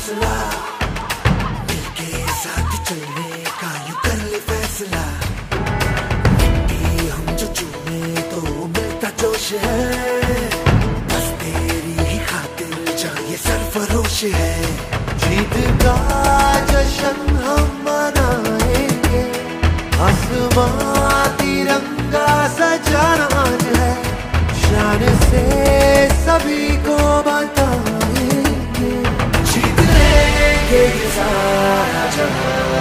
हौसला, मिलके साथ चलने का यूं कर ले फैसला। मिट्टी हम जो चूमे तो मिलता जोश है, बस तेरी ही खातिर जा ये सरफरोश है। जीत का जश्न हम मनाएंगे, आसमां तिरंगा सजाना आज है, शान से सभी को बताएंगे, जीत लेंगे ये सारा जहां।